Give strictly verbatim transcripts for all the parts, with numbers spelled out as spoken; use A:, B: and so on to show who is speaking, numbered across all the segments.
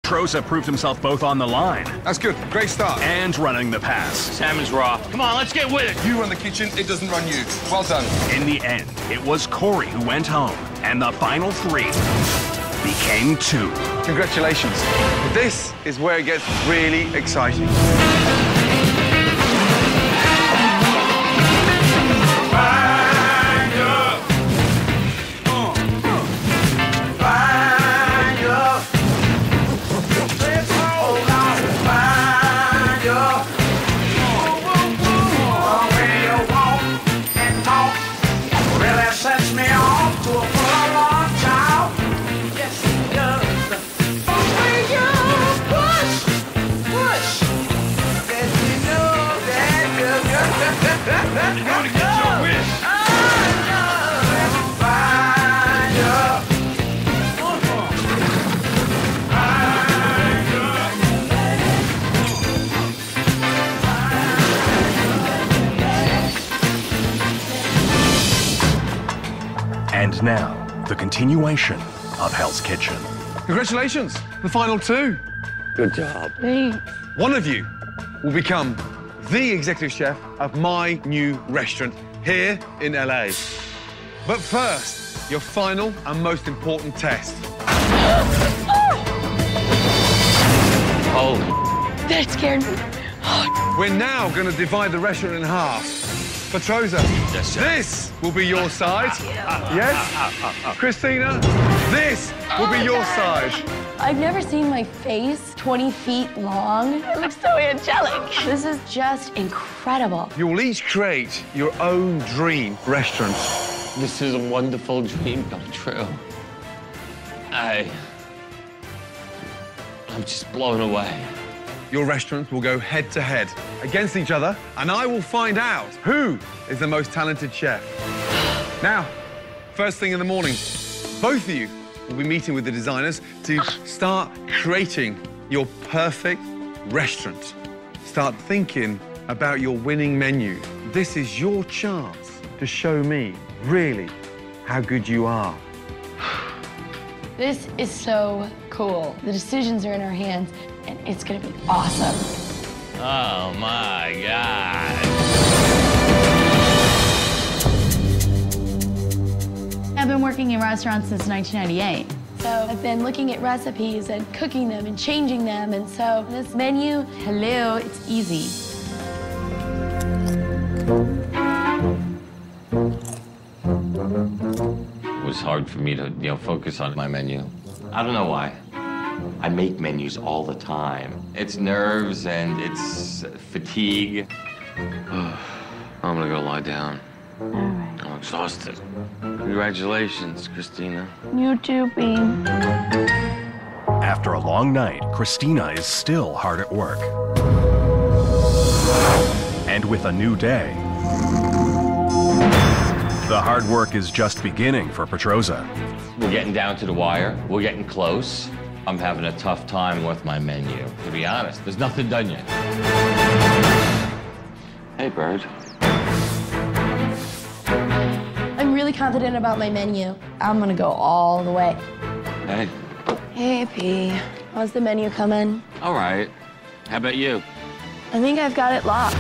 A: Petroza proved himself both on the line.
B: That's good. Great start.
A: And running the pass.
C: Salmon's raw. Come on, let's get with it.
B: You run the kitchen, it doesn't run you. Well done.
A: In the end, it was Corey who went home, and the final three became two.
B: Congratulations. This is where it gets really exciting.
A: And now, the continuation of Hell's Kitchen.
B: Congratulations, the final two.
C: Good job.
D: Thanks.
B: One of you will become the executive chef of my new restaurant here in L A. But first, your final and most important test.
C: Oh.
D: That scared me.
B: We're now going to divide the restaurant in half. Petroza,
C: Yes, sir.
B: this will be your side. Yes? Christina, this will be your side.
D: I've never seen my face twenty feet long. It looks so angelic. This is just incredible.
B: You will each create your own dream restaurant.
C: This is a wonderful dream come true. I... I'm just blown away.
B: Your restaurants will go head to head against each other, and I will find out who is the most talented chef. Now, first thing in the morning, both of you will be meeting with the designers to start creating your perfect restaurant. Start thinking about your winning menu. This is your chance to show me really how good you are.
D: This is so cool. The decisions are in our hands, and it's gonna be awesome.
C: Oh, my God.
E: I've been working in restaurants since nineteen ninety-eight.
D: So I've been looking at recipes and cooking them and changing them, and so this menu,
E: Hello, it's easy.
C: It was hard for me to, you know, focus on my menu. I don't know why. I make menus all the time. It's nerves and it's fatigue. I'm gonna go lie down.
E: All right.
C: I'm exhausted. Congratulations, Christina.
E: You too, Bean.
A: After a long night, Christina is still hard at work. And with a new day, the hard work is just beginning for Petroza.
C: We're getting down to the wire. We're getting close. I'm having a tough time with my menu. To be honest, there's nothing done yet. Hey, Bird.
D: I'm really confident about my menu. I'm gonna go all the way.
C: Hey.
D: Hey, P. How's the menu coming?
C: All right. How about you?
D: I think I've got it locked.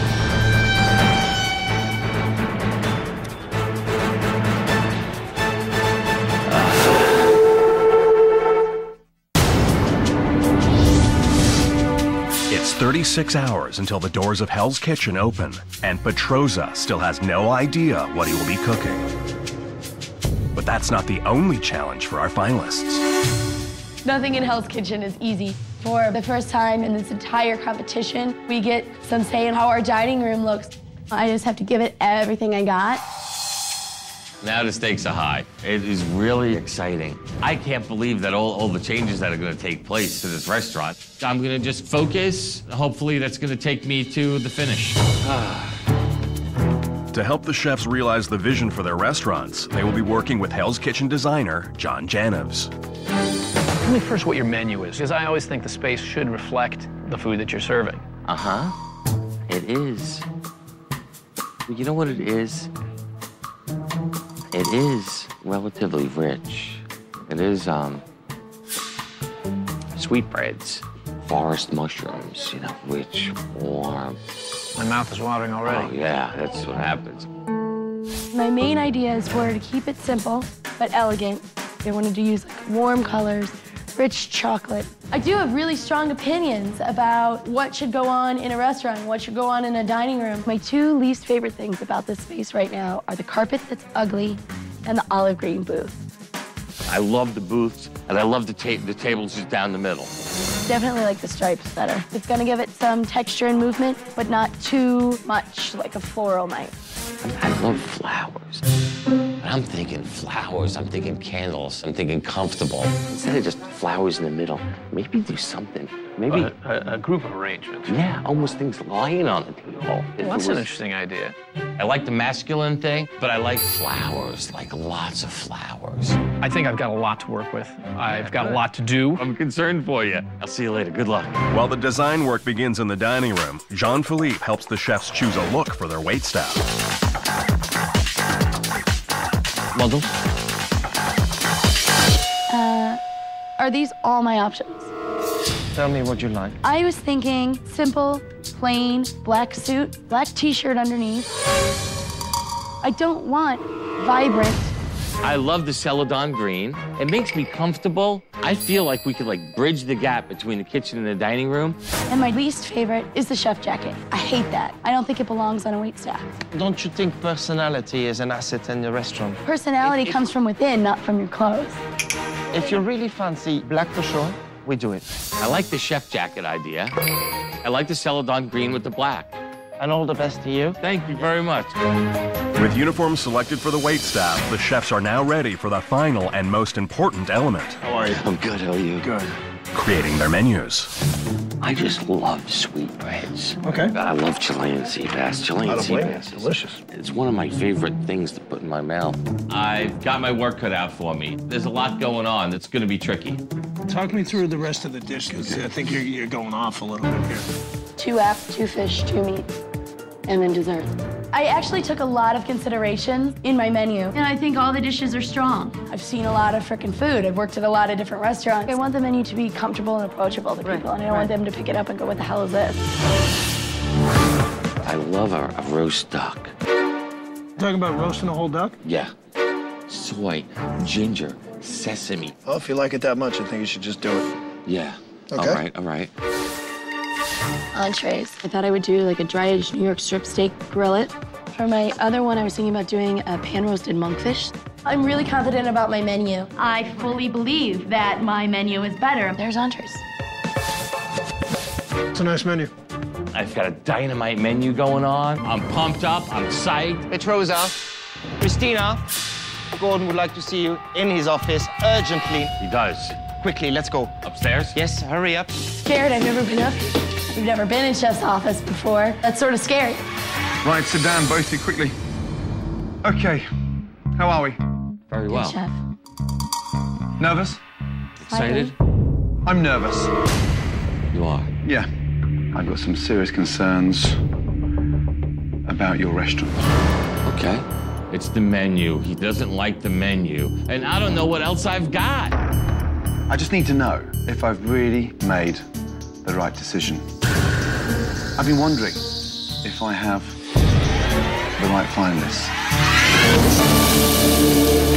A: It's thirty-six hours until the doors of Hell's Kitchen open, and Petroza still has no idea what he will be cooking. But that's not the only challenge for our finalists.
D: Nothing in Hell's Kitchen is easy. For the first time in this entire competition, we get some say in how our dining room looks. I just have to give it everything I got.
C: Now the stakes are high. It is really exciting. I can't believe that all, all the changes that are gonna take place to this restaurant. I'm gonna just focus. Hopefully that's gonna take me to the finish.
A: To help the chefs realize the vision for their restaurants, they will be working with Hell's Kitchen designer, John Janoves.
F: Tell me first what your menu is, because I always think the space should reflect the food that you're serving.
C: Uh-huh. It is. You know what it is? It is relatively rich. It is, um, it's
F: sweetbreads.
C: Forest mushrooms, you know, rich, warm.
F: My mouth is watering already.
C: Oh, yeah, that's what happens.
D: My main ideas were to keep it simple, but elegant. I wanted to use like, warm colors, rich chocolate. I do have really strong opinions about what should go on in a restaurant, what should go on in a dining room. My two least favorite things about this space right now are the carpet that's ugly and the olive green booth.
C: I love the booths, and I love the, ta the tables just down the middle.
D: Definitely like the stripes better. It's gonna give it some texture and movement, but not too much like a floral might.
C: I love flowers. But I'm thinking flowers, I'm thinking candles, I'm thinking comfortable. Instead of just flowers in the middle, maybe do something. Maybe
F: A, a, a group of arrangements.
C: Yeah, almost things lying on the table.
F: Well,
C: If
F: that's
C: it
F: an
C: was-
F: interesting idea.
C: I like the masculine thing, but I like flowers, like lots of flowers.
F: I think I've got a lot to work with. I've got a lot to do.
C: I'm concerned for you. I'll see you later. Good luck.
A: While the design work begins in the dining room, Jean-Philippe helps the chefs choose a look for their waitstaff.
C: Models?
D: Uh, are these all my options?
G: Tell me what you like.
D: I was thinking simple, plain, black suit, black t-shirt underneath. I don't want vibrant.
C: I love the celadon green. It makes me comfortable. I feel like we could like bridge the gap between the kitchen and the dining room.
D: And my least favorite is the chef jacket. I hate that. I don't think it belongs on a waitstaff.
G: Don't you think personality is an asset in the restaurant?
D: Personality
G: If- if-
D: comes from within, not from your clothes.
G: If you really fancy black for sure, we do it.
C: I like the chef jacket idea. I like the celadon green with the black.
G: And all the best to you.
C: Thank you very much.
A: With uniforms selected for the waitstaff, the chefs are now ready for the final and most important element,
C: How are you? I'm good. How are you?
G: Good.
A: creating their menus.
C: I just love sweetbreads.
G: Okay.
C: I love Chilean sea bass. Chilean sea bass. is-
G: Delicious.
C: It's one of my favorite things to put in my mouth. I've got my work cut out for me. There's a lot going on that's going to be tricky.
H: Talk me through the rest of the dishes. I think you're, you're going off a little bit here.
D: Two apps, two fish, two meat, and then dessert. I actually took a lot of considerations in my menu.
E: And I think all the dishes are strong.
D: I've seen a lot of frickin' food. I've worked at a lot of different restaurants. I want the menu to be comfortable and approachable to people, and I don't want them to pick it up and go, what the hell is this?
C: I love a, a roast duck.
H: Talking about roasting a whole duck?
C: Yeah. Soy, ginger, sesame.
H: Well, if you like it that much, I think you should just do it.
C: Yeah.
H: Okay.
C: All right, all right.
D: Entrees. I thought I would do like a dry-aged New York strip steak, grill it. For my other one, I was thinking about doing a pan-roasted monkfish. I'm really confident about my menu.
E: I fully believe that my menu is better.
D: There's entrees.
H: It's a nice menu.
C: I've got a dynamite menu going on. I'm pumped up. I'm psyched.
G: Petrosa, Christina, Gordon would like to see you in his office urgently.
C: He does.
G: Quickly, let's go.
C: Upstairs?
G: Yes, hurry up.
D: Scared, I've never been up here. We've never been in chef's office before. That's sort of scary.
B: Right, sit down, both of you, quickly. Okay, how are we?
C: Very
D: Good
C: well.
D: chef.
B: Nervous?
C: Excited?
B: I'm nervous.
C: You are.
B: Yeah. I've got some serious concerns about your restaurant.
C: Okay. It's the menu. He doesn't like the menu. And I don't know what else I've got.
B: I just need to know if I've really made the right decision. I've been wondering if I have the right finalists.